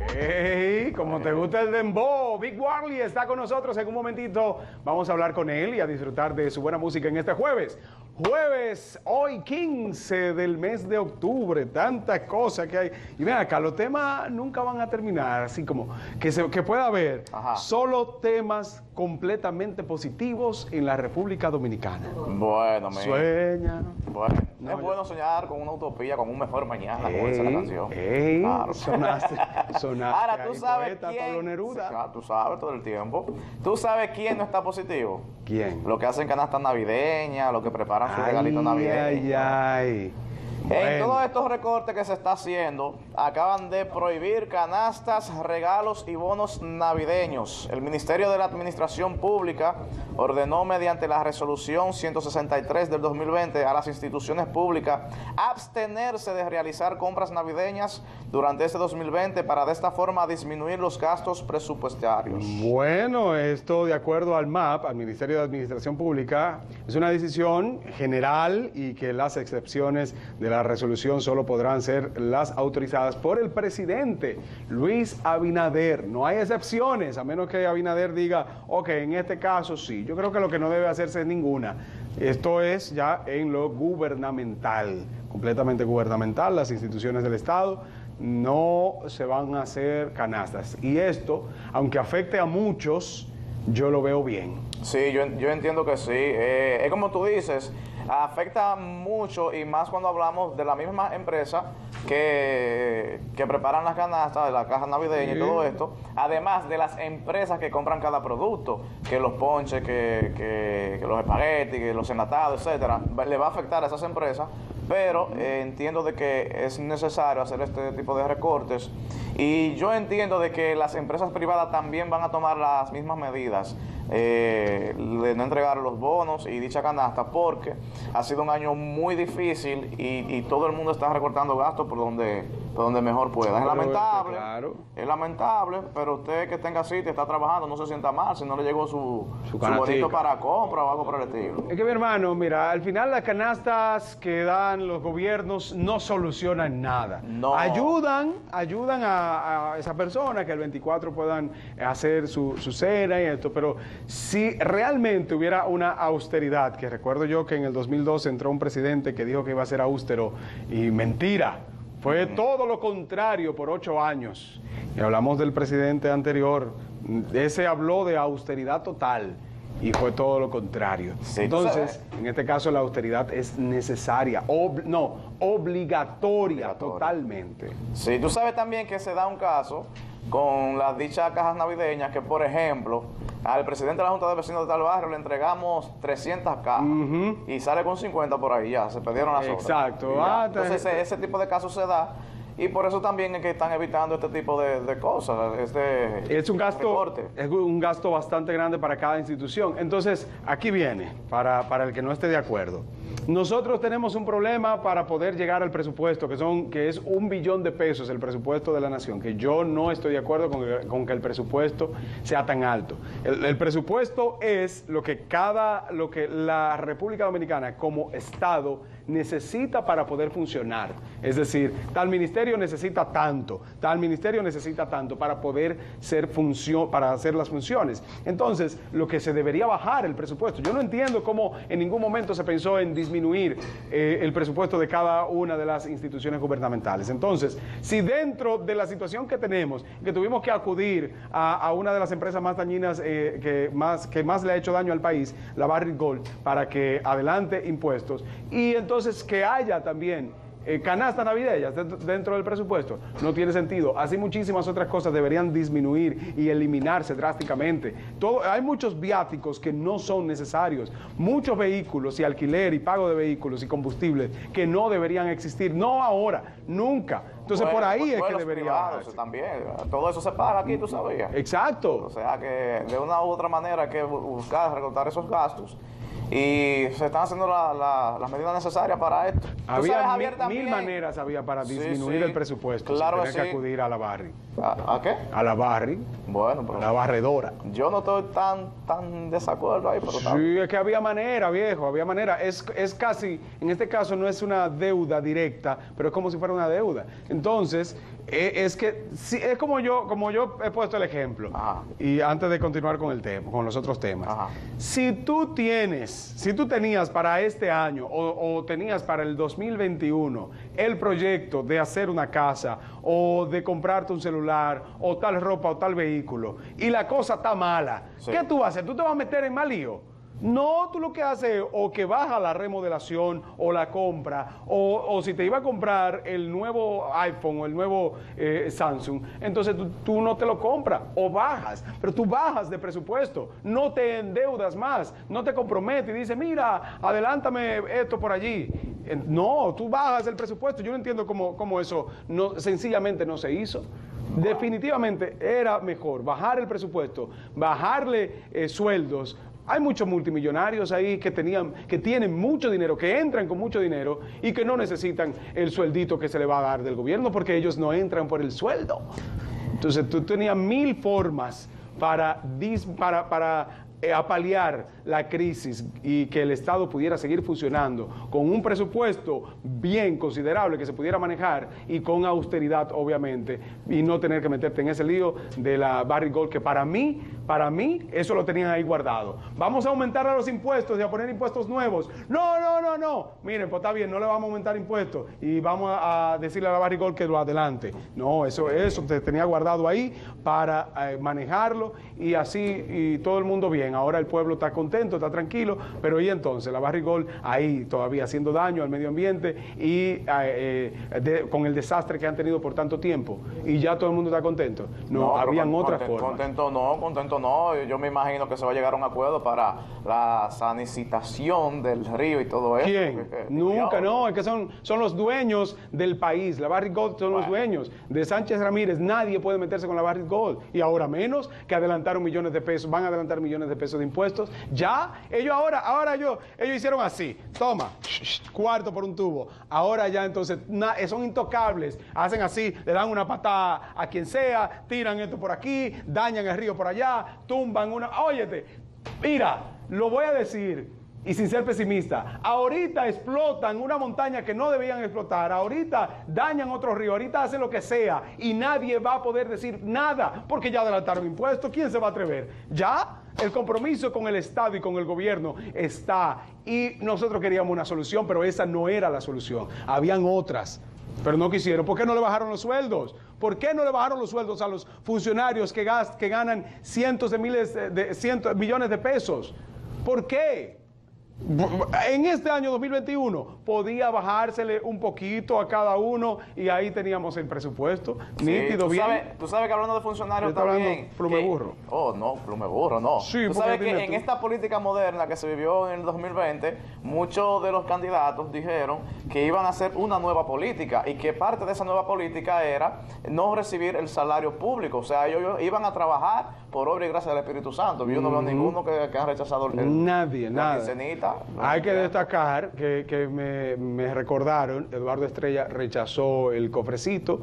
Hey, como te gusta el dembow, Big Warley está con nosotros. En un momentito vamos a hablar con él y a disfrutar de su buena música en este jueves. Jueves, hoy 15 del mes de octubre, tantas cosas que hay. Y ven acá, los temas nunca van a terminar, así como que pueda haber solo temas completamente positivos en la República Dominicana. Bueno, Sueña. Bueno, no, es bueno soñar con una utopía, con un mejor mañana, como dice la canción. Claro. Sonaste Ahora, tú sabes poeta, quién... Pablo Neruda. Sí, claro, tú sabes todo el tiempo. ¿Tú sabes quién no está positivo? ¿Quién? Los que hacen canastas navideñas, los que preparan su regalito navideño. Ay. En todos estos recortes que se está haciendo, acaban de prohibir canastas, regalos y bonos navideños. El Ministerio de la Administración Pública ordenó mediante la resolución 163 del 2020 a las instituciones públicas abstenerse de realizar compras navideñas durante este 2020 para de esta forma disminuir los gastos presupuestarios. Bueno, esto de acuerdo al MAP, al Ministerio de Administración Pública, es una decisión general y que las excepciones de la resolución solo podrán ser las autorizadas por el presidente Luis Abinader. No hay excepciones, a menos que Abinader diga, ok, en este caso sí. Yo creo que lo que no debe hacerse es ninguna. Esto es ya en lo gubernamental, completamente gubernamental. Las instituciones del Estado no se van a hacer canastas. Y esto, aunque afecte a muchos, yo lo veo bien. Sí, yo entiendo que sí. Es como tú dices, afecta mucho y más cuando hablamos de la misma empresa que preparan las canastas, de la caja navideña y todo esto, además de las empresas que compran cada producto, que los ponches, que los espaguetis, que los enlatados, etcétera, le va a afectar a esas empresas, pero entiendo de que es necesario hacer este tipo de recortes y yo entiendo de que las empresas privadas también van a tomar las mismas medidas de no entregar los bonos y dicha canasta porque ha sido un año muy difícil y todo el mundo está recortando gastos por donde mejor pueda. Es lamentable, pero usted que tenga sitio, está trabajando, no se sienta mal si no le llegó su bonito para compra o algo por el estilo. Es que mi hermano, mira, al final las canastas que dan los gobiernos no solucionan nada. No. Ayudan a esa persona que el 24 puedan hacer su cena y esto, pero si realmente hubiera una austeridad, que recuerdo yo que en el 2012 entró un presidente que dijo que iba a ser austero y mentira. Fue todo lo contrario por 8 años. Y hablamos del presidente anterior. Ese habló de austeridad total y fue todo lo contrario. Sí, entonces, en este caso la austeridad es necesaria, obligatoria totalmente. Sí, tú sabes también que se da un caso con las dichas cajas navideñas que, por ejemplo, al presidente de la Junta de Vecinos de tal barrio le entregamos 300 cajas y sale con 50 por ahí, ya, se perdieron las otras. Exacto. Entonces ese tipo de casos se da y por eso también es que están evitando este tipo de cosas. Es un gasto bastante grande para cada institución. Entonces, aquí viene, para el que no esté de acuerdo. Nosotros tenemos un problema para poder llegar al presupuesto, que es 1 billón de pesos el presupuesto de la nación, que yo no estoy de acuerdo con que el presupuesto sea tan alto. El presupuesto es lo que la República Dominicana como Estado necesita para poder funcionar. Es decir, tal ministerio necesita tanto, tal ministerio necesita tanto para poder para hacer las funciones. Entonces, lo que se debería bajar el presupuesto. Yo no entiendo cómo en ningún momento se pensó en disminuir el presupuesto de cada una de las instituciones gubernamentales. Entonces, si dentro de la situación que tenemos, que tuvimos que acudir a una de las empresas más dañinas que más le ha hecho daño al país, la Barrick Gold, para que adelante impuestos, y entonces que haya también canastas navideñas dentro del presupuesto, no tiene sentido. Así muchísimas otras cosas deberían disminuir y eliminarse drásticamente. Hay muchos viáticos que no son necesarios, muchos vehículos y alquiler y pago de vehículos y combustibles que no deberían existir, no ahora, nunca. Entonces por ahí es que debería bajarse. También, todo eso se paga aquí, tú sabías. Exacto. O sea que de una u otra manera hay que buscar recortar esos gastos. Y se están haciendo las medidas necesarias para esto. Había mil maneras para disminuir el presupuesto. Claro que acudir a la Barrick. ¿A qué? A la Barrick. Bueno, pero a la barredora. Yo no estoy tan desacuerdo ahí, pero sí, es que había manera, viejo, había manera. Es casi, en este caso no es una deuda directa, pero es como si fuera una deuda. Entonces, Es que sí, es como yo he puesto el ejemplo. Ajá. Y antes de continuar con el tema, con los otros temas. Ajá. Si tú tenías para este año o tenías para el 2021 el proyecto de hacer una casa o de comprarte un celular o tal ropa o tal vehículo y la cosa está mala, Sí. ¿qué tú vas a hacer? ¿Tú te vas a meter en mal lío? No, tú lo que haces es o que baja la remodelación o la compra, o si te iba a comprar el nuevo iPhone o el nuevo Samsung, entonces tú no te lo compras o bajas, pero tú bajas de presupuesto, no te endeudas más, no te comprometes y dices, mira, adelántame esto por allí. No, tú bajas el presupuesto. Yo no entiendo cómo eso sencillamente no se hizo. Definitivamente era mejor bajar el presupuesto, bajarle sueldos. Hay muchos multimillonarios ahí que tienen mucho dinero, que entran con mucho dinero y que no necesitan el sueldito que se le va a dar del gobierno porque ellos no entran por el sueldo. Entonces tú tenías 1000 formas para apalear la crisis y que el Estado pudiera seguir funcionando con un presupuesto bien considerable que se pudiera manejar y con austeridad, obviamente, y no tener que meterte en ese lío de la Barrick Gold, que para mí, eso lo tenían ahí guardado. Vamos a aumentar a los impuestos y a poner impuestos nuevos. No. Miren, pues está bien, no le vamos a aumentar impuestos y vamos a decirle a la Barrick Gold que lo adelante. No, eso te tenía guardado ahí para manejarlo y así y todo el mundo bien. Ahora el pueblo está contento, está tranquilo, pero y entonces la Barrick Gold ahí todavía haciendo daño al medio ambiente y con el desastre que han tenido por tanto tiempo y ya todo el mundo está contento. No, habían otras formas. Contento no. Yo me imagino que se va a llegar a un acuerdo para la sanitización del río y todo eso. ¿Quién? Nunca, no, es que son los dueños del país. La Barrick Gold son los dueños de Sánchez Ramírez. Nadie puede meterse con la Barrick Gold y ahora menos que adelantaron millones de pesos, van a adelantar millones de pesos de impuestos. Ya, ellos ellos hicieron así, toma, cuarto por un tubo. Ahora ya entonces son intocables, hacen así, le dan una patada a quien sea, tiran esto por aquí, dañan el río por allá, tumban óyete, mira, lo voy a decir. Y sin ser pesimista, ahorita explotan una montaña que no debían explotar, ahorita dañan otro río, ahorita hacen lo que sea y nadie va a poder decir nada porque ya adelantaron impuestos. ¿Quién se va a atrever? Ya el compromiso con el Estado y con el gobierno está y nosotros queríamos una solución, pero esa no era la solución, habían otras. Pero no quisieron. ¿Por qué no le bajaron los sueldos? ¿Por qué no le bajaron los sueldos a los funcionarios que ganan cientos de millones de pesos? ¿Por qué? En este año 2021 podía bajársele un poquito a cada uno y ahí teníamos el presupuesto nítido, bien. Tú sabes que hablando de funcionarios también. Plume burro. Oh, no, plume burro, no. Sí, tú sabes que en esta política moderna que se vivió en el 2020, muchos de los candidatos dijeron que iban a hacer una nueva política y que parte de esa nueva política era no recibir el salario público. O sea, ellos iban a trabajar por obra y gracia del Espíritu Santo. Yo no veo ninguno que han rechazado Nadie, nada. Quincenita. Hay que destacar que me recordaron, Eduardo Estrella rechazó el cofrecito,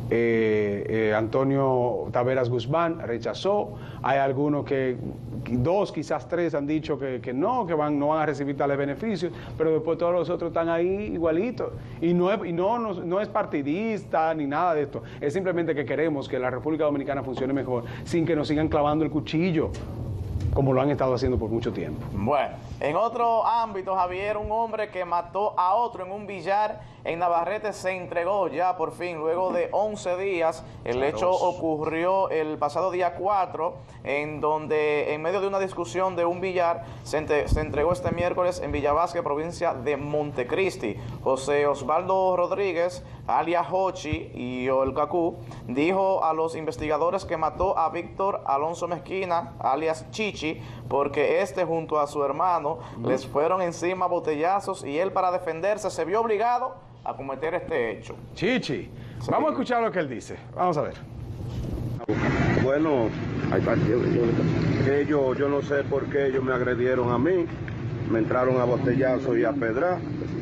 Antonio Taveras Guzmán rechazó, hay algunos dos, quizás tres han dicho que no van a recibir tales beneficios, pero después todos los otros están ahí igualitos. Y no es partidista ni nada de esto, es simplemente que queremos que la República Dominicana funcione mejor sin que nos sigan clavando el cuchillo, como lo han estado haciendo por mucho tiempo. Bueno, en otro ámbito, Javier, un hombre que mató a otro en un billar en Navarrete se entregó ya por fin, luego de 11 días. El hecho ocurrió el pasado día 4, en donde en medio de una discusión de un billar se entregó este miércoles en Villavasque, provincia de Montecristi. José Osvaldo Rodríguez, alias Hochi y el Cacú, dijo a los investigadores que mató a Víctor Alonso Mezquina, alias Chichi, porque junto a su hermano les fueron encima botellazos y él, para defenderse, se vio obligado a cometer este hecho. Chichi, vamos a escuchar lo que él dice. Vamos a ver. Bueno, yo no sé por qué ellos me agredieron a mí, me entraron a botellazo y a pedrar.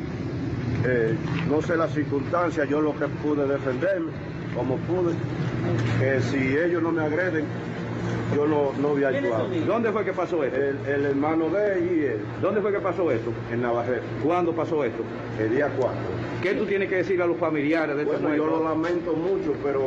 No sé las circunstancias, yo lo que pude defenderme, como pude, que si ellos no me agreden, yo no había actuado. ¿Dónde fue que pasó esto? El hermano de él y él, ¿Dónde fue que pasó esto? en Navarrete, ¿Cuándo pasó esto? el día 4. ¿Qué tú tienes que decir a los familiares de este Bueno, yo lo muerto? lamento mucho, pero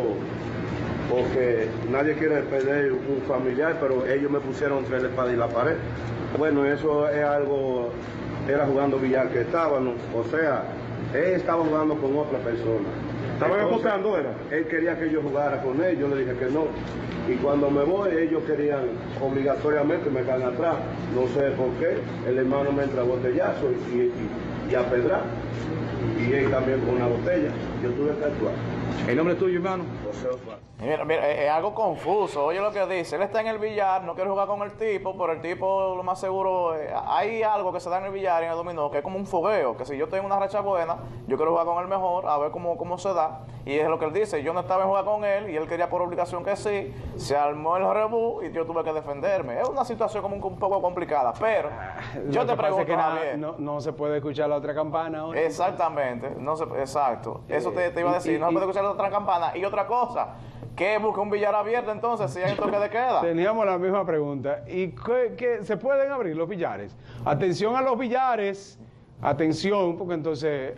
porque nadie quiere perder un familiar, pero ellos me pusieron entre la espada y la pared. Bueno, eso es algo, era jugando billar que estaban, o sea, él estaba jugando con otra persona. ¿Estaban Entonces, apostando, era? Él quería que yo jugara con él, yo le dije que no. Y cuando me voy, ellos querían obligatoriamente me caen atrás. No sé por qué. El hermano me entra a botellazo y a pedrar. Y él también con una botella. Yo tuve que actuar. ¿El nombre es tuyo, hermano? José Osvaldo. Mira, es algo confuso. Oye lo que dice, él está en el billar, no quiere jugar con el tipo, pero el tipo lo más seguro, hay algo que se da en el billar y en el dominó, que es como un fogueo, que si yo tengo una racha buena, yo quiero jugar con él mejor, a ver cómo se da. Y es lo que él dice, yo no estaba en jugar con él y él quería por obligación que sí, se armó el rebú y yo tuve que defenderme. Es una situación como un poco complicada, pero yo te pregunto, Javier, no se puede escuchar la otra campana ahora. exactamente, exacto, eso te iba a decir, no se puede escuchar la otra campana. Y otra cosa, ¿qué busca un billar abierto entonces si hay toque de queda? Teníamos la misma pregunta. ¿Y qué se pueden abrir los billares? Atención a los billares. Atención, porque entonces,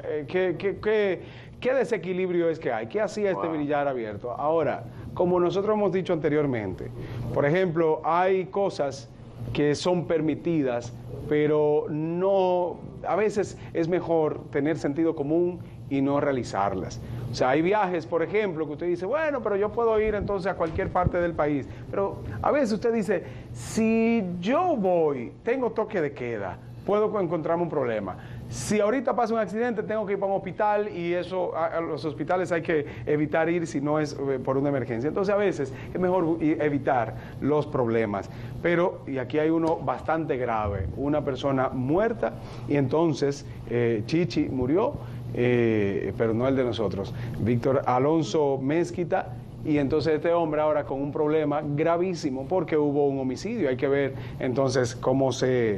¿qué desequilibrio es que hay? ¿Qué hacía este billar abierto? Ahora, como nosotros hemos dicho anteriormente, por ejemplo, hay cosas que son permitidas, pero no, a veces es mejor tener sentido común y no realizarlas. O sea, hay viajes, por ejemplo, que usted dice, bueno, pero yo puedo ir entonces a cualquier parte del país. Pero a veces usted dice, si yo voy, tengo toque de queda, puedo encontrarme un problema. Si ahorita pasa un accidente, tengo que ir para un hospital y eso, a los hospitales hay que evitar ir si no es por una emergencia. Entonces a veces es mejor evitar los problemas. Pero, y aquí hay uno bastante grave, una persona muerta y entonces Chichi murió, pero no el de nosotros, Víctor Alonso Mezquita. Y entonces este hombre ahora con un problema gravísimo porque hubo un homicidio. Hay que ver entonces cómo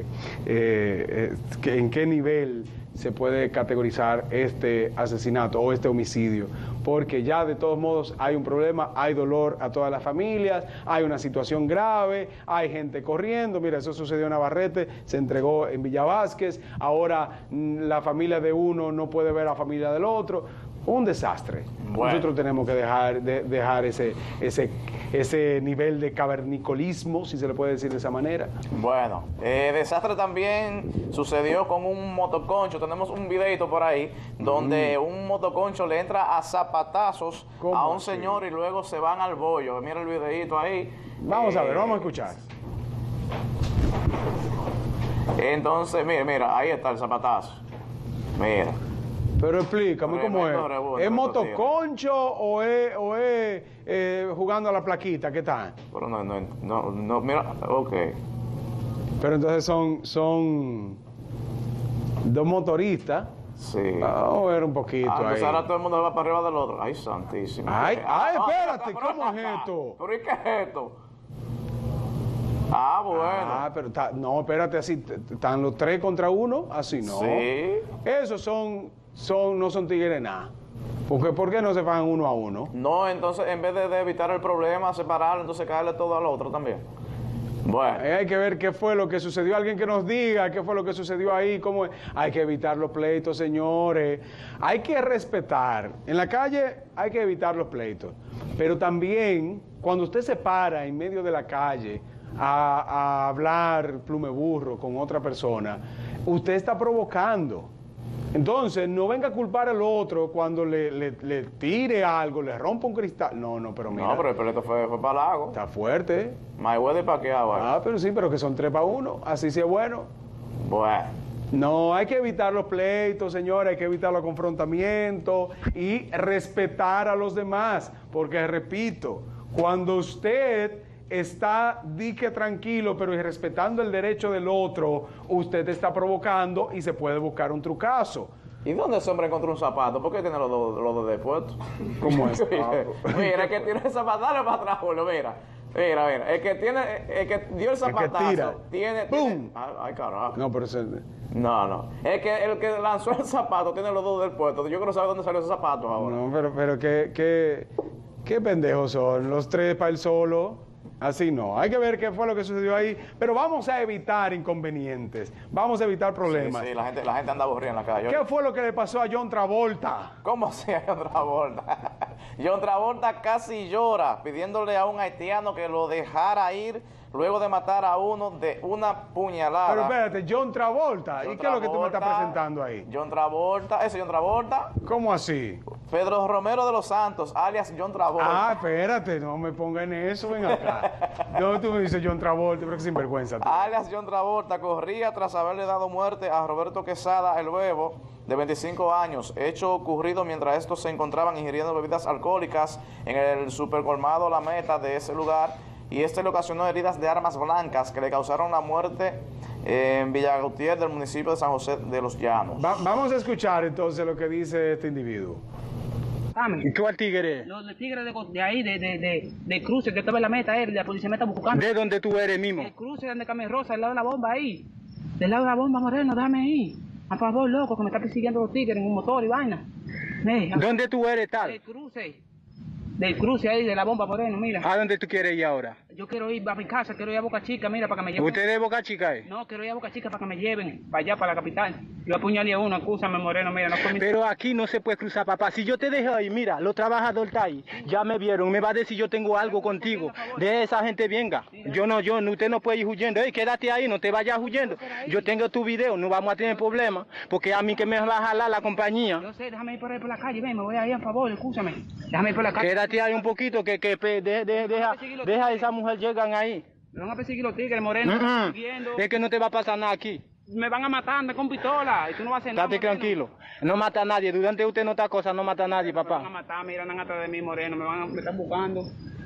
en qué nivel se puede categorizar este asesinato o este homicidio, porque ya de todos modos hay un problema, hay dolor a todas las familias, hay una situación grave, hay gente corriendo. Mira, eso sucedió en Navarrete, se entregó en Villa Vázquez, ahora la familia de uno no puede ver a la familia del otro. Un desastre. Bueno. Nosotros tenemos que dejar ese nivel de cavernicolismo, si se le puede decir de esa manera. Bueno, desastre también sucedió con un motoconcho. Tenemos un videito por ahí donde un motoconcho le entra a zapatazos a un señor y luego se van al bollo. Mira el videito ahí. Vamos a ver, vamos a escuchar. Entonces, mira, ahí está el zapatazo. Mira. Pero explícame cómo es. ¿Es motoconcho o es jugando a la plaquita? ¿Qué tal? Pero no, mira, ok. Pero entonces son dos motoristas. Sí. Vamos a ver un poquito ahí. Entonces ahora todo el mundo va para arriba del otro. Ay, santísimo. Ay, espérate, ¿cómo es esto? ¿Pero y qué es esto? Ah, bueno. Ah, pero no, espérate, así, ¿están los 3 contra 1? Así no. Sí. Esos no son tigres nada. ¿Por qué no se pagan 1 a 1? No, entonces en vez de evitar el problema, separarlo, entonces caerle todo al otro también. Bueno. Hay que ver qué fue lo que sucedió. Alguien que nos diga qué fue lo que sucedió ahí. ¿Cómo es? Hay que evitar los pleitos, señores. Hay que respetar. En la calle hay que evitar los pleitos. Pero también, cuando usted se para en medio de la calle a hablar plume burro con otra persona, usted está provocando. Entonces, no venga a culpar al otro cuando le tire algo, le rompa un cristal. No, pero mira. No, pero el pleito fue para el lago. Está fuerte. My weather para qué agua. Ah, pero sí, pero que son 3 para 1. Así sí es bueno. Bueno. No, hay que evitar los pleitos, señores, hay que evitar los confrontamientos y respetar a los demás. Porque, repito, cuando usted está dique tranquilo, pero respetando el derecho del otro, usted está provocando y se puede buscar un trucazo. ¿Y dónde ese hombre encontró un zapato? ¿Por qué tiene los dos de puesto? ¿Cómo es? Mira, el que tiene el zapato, dale para atrás, Julio, mira. Mira, el que dio el zapatazo, tiene... ¡Pum! Ay, carajo. No, pero No. El que lanzó el zapato tiene los dos del puesto. Yo quiero saber dónde salió ese zapato ahora. No, pero qué pendejos son. Los 3 para el solo. Así no, hay que ver qué fue lo que sucedió ahí, pero vamos a evitar inconvenientes, vamos a evitar problemas. Sí, sí, la gente anda aburrida en la calle. ¿Qué fue lo que le pasó a John Travolta? ¿Cómo así a John Travolta? John Travolta casi llora pidiéndole a un haitiano que lo dejara ir luego de matar a uno de una puñalada. Pero espérate, John Travolta, ¿y qué es lo que tú me estás presentando ahí? John Travolta, ese John Travolta. ¿Cómo así? Pedro Romero de los Santos, alias John Travolta. Ah, espérate, no me ponga en eso, ven acá. No, tú me dices John Travolta, pero que sinvergüenza. Tú. Alias John Travolta corría tras haberle dado muerte a Roberto Quesada el Bebo, de 25 años, hecho ocurrido mientras estos se encontraban ingiriendo bebidas alcohólicas en el supercolmado La Meta de ese lugar, y este le ocasionó heridas de armas blancas que le causaron la muerte en Villa Gutiérrez del municipio de San José de los Llanos. Vamos a escuchar entonces lo que dice este individuo. ¿Y cuál tigre? Los tigres de ahí, de cruce, que estaba en La Meta, de la policía me está buscando. ¿De dónde tú eres mismo? El cruce de Carmen Rosa, al lado de la bomba ahí. Del lado de la bomba, Moreno, déjame ir. A favor, loco, que me está persiguiendo los tigres en un motor y vaina. ¿Dónde tú eres, tal? Del cruce ahí, de la bomba, Moreno, mira. ¿A dónde tú quieres ir ahora? Yo quiero ir a mi casa, quiero ir a Boca Chica, mira, para que me lleven. ¿Usted es de Boca Chica, No, quiero ir a Boca Chica para que me lleven para allá, para la capital. Yo apuñalé a uno, acúsame, Moreno, mira, no fue mi... Pero aquí no se puede cruzar, papá. Si yo te dejo ahí, mira, los trabajadores están ahí. Ya me vieron, me va a decir yo tengo algo contigo. De esa gente venga. Usted no puede ir huyendo. Ey, quédate ahí, no te vayas huyendo. Yo tengo tu video, no vamos a tener problemas. Porque a mí que me va a jalar la compañía. Yo sé, déjame ir por ahí por la calle, ven, me voy a ir a favor, escúchame. Déjame ir por la calle. Quédate ahí un poquito, deja a esa mujer llegan ahí. Me van a perseguir los tigres, Moreno. Es que no te va a pasar nada aquí. Me van a matar, anda con pistola y tú no vas a hacer nada. Estate tranquilo. No mata a nadie. Durante usted no está cosa, no mata a nadie, papá. Me van a matar, mira, andan atrás de mí, Moreno. Me están buscando.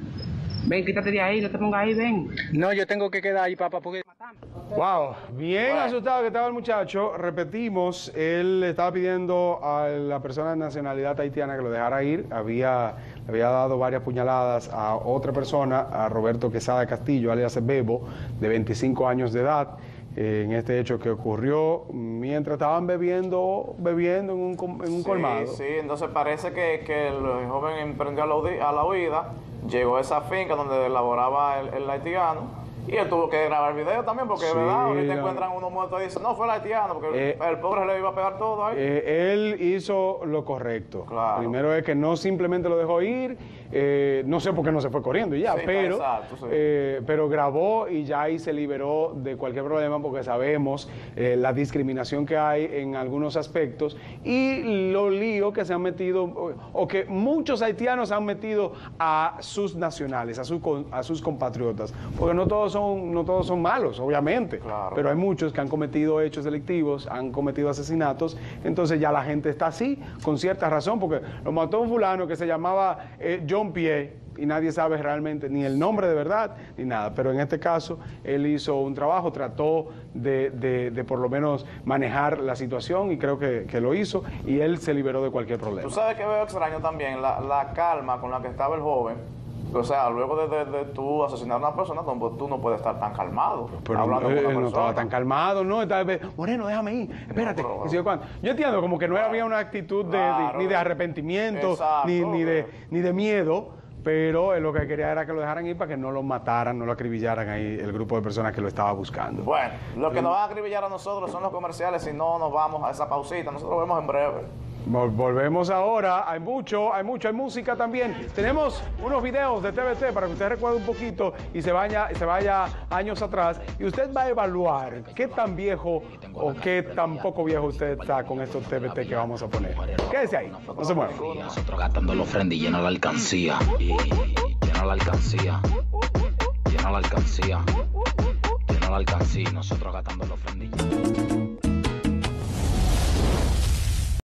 Ven, quítate de ahí, no te pongas ahí, ven. No, yo tengo que quedar ahí, papá, porque... Wow, bien asustado que estaba el muchacho. Repetimos, él estaba pidiendo a la persona de nacionalidad haitiana que lo dejara ir. Le había dado varias puñaladas a otra persona, a Roberto Quesada Castillo, alias Bebo, de 25 años de edad, en este hecho que ocurrió mientras estaban bebiendo en un colmado. Sí, entonces parece que el joven emprendió a la huida, llegó a esa finca donde laboraba el haitiano. Y él tuvo que grabar video también, porque sí, verdad, ahorita encuentran uno muerto y dicen, no, fue el haitiano, porque el pobre le iba a pegar todo ahí. Él hizo lo correcto. Claro. Primero es que no simplemente lo dejó ir, no sé por qué no se fue corriendo y ya, Sí, pero, exacto, sí. Pero grabó y ya ahí se liberó de cualquier problema porque sabemos la discriminación que hay en algunos aspectos y los líos que se han metido, o que muchos haitianos han metido a sus nacionales, a sus compatriotas, porque no todos son malos, obviamente, Claro. pero hay muchos que han cometido hechos delictivos, han cometido asesinatos, entonces ya la gente está así, con cierta razón, porque lo mató un fulano que se llamaba John Pierre, y nadie sabe realmente ni el nombre de verdad, ni nada, pero en este caso él hizo un trabajo, trató de por lo menos manejar la situación, y creo que lo hizo, y él se liberó de cualquier problema. Tú sabes que veo extraño también la calma con la que estaba el joven. O sea, luego de tú asesinar a una persona, tú no puedes estar tan calmado. Pero hablando con una él no persona. estaba tan calmado, ¿no? Estaba, Moreno, déjame ir, espérate. No, pero, ¿Y cuándo? Yo entiendo, como que no había una actitud Claro. ni de arrepentimiento, Exacto. ni de miedo, pero él lo que quería era que lo dejaran ir para que no lo mataran, no lo acribillaran ahí el grupo de personas que lo estaba buscando. Bueno, lo que nos va a acribillar a nosotros son los comerciales, si no nos vamos a esa pausita. Nosotros vemos en breve. Volvemos ahora, hay música también. Tenemos unos videos de TVT para que usted recuerde un poquito y se vaya años atrás, y usted va a evaluar qué tan viejo o qué tan poco viejo usted está con estos TVT que vamos a poner. Quédese ahí, no se mueva. Nosotros gastando los friendly, llena la alcancía. Y llena la alcancía. Llena la alcancía. Llena la alcancía. Nosotros gastando los friendly.